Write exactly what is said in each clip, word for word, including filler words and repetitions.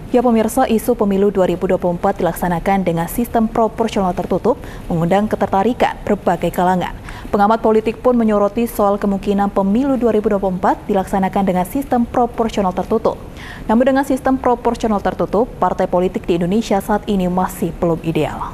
Ya pemirsa, isu pemilu dua ribu dua puluh empat dilaksanakan dengan sistem proporsional tertutup, mengundang ketertarikan berbagai kalangan. Pengamat politik pun menyoroti soal kemungkinan pemilu dua ribu dua puluh empat dilaksanakan dengan sistem proporsional tertutup. Namun dengan sistem proporsional tertutup, partai politik di Indonesia saat ini masih belum ideal.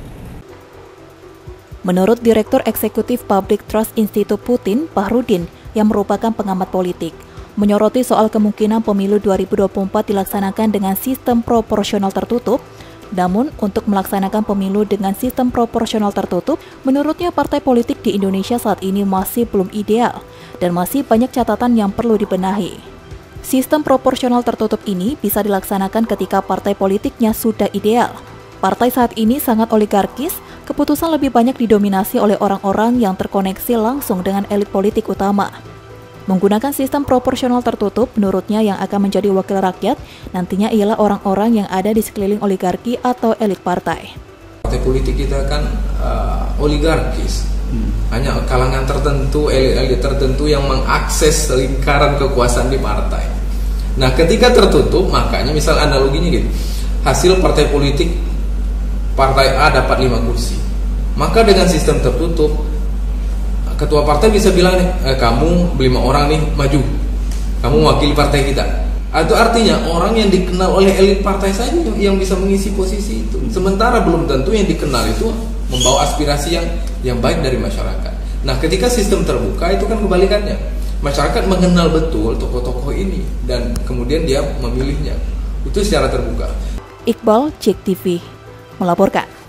Menurut Direktur Eksekutif Public Trust Institute Putin, Bahrudin, yang merupakan pengamat politik, menyoroti soal kemungkinan pemilu dua ribu dua puluh empat dilaksanakan dengan sistem proporsional tertutup. Namun, untuk melaksanakan pemilu dengan sistem proporsional tertutup, menurutnya partai politik di Indonesia saat ini masih belum ideal dan masih banyak catatan yang perlu dibenahi. Sistem proporsional tertutup ini bisa dilaksanakan ketika partai politiknya sudah ideal. Partai saat ini sangat oligarkis, keputusan lebih banyak didominasi oleh orang-orang yang terkoneksi langsung dengan elit politik utama. Menggunakan sistem proporsional tertutup, menurutnya yang akan menjadi wakil rakyat nantinya ialah orang-orang yang ada di sekeliling oligarki atau elit partai. Partai politik kita kan uh, oligarkis, hmm. hanya kalangan tertentu, elit-elit tertentu yang mengakses lingkaran kekuasaan di partai. Nah, ketika tertutup, makanya misal analoginya gitu, hasil partai politik, partai A dapat lima kursi, maka dengan sistem tertutup, ketua partai bisa bilang nih, eh, kamu lima orang nih maju, kamu wakili partai kita. Itu artinya orang yang dikenal oleh elit partai saja yang bisa mengisi posisi itu. Sementara belum tentu yang dikenal itu membawa aspirasi yang yang baik dari masyarakat. Nah, ketika sistem terbuka itu kan kebalikannya. Masyarakat mengenal betul tokoh-tokoh ini dan kemudian dia memilihnya. Itu secara terbuka. Iqbal, Cek T V, melaporkan.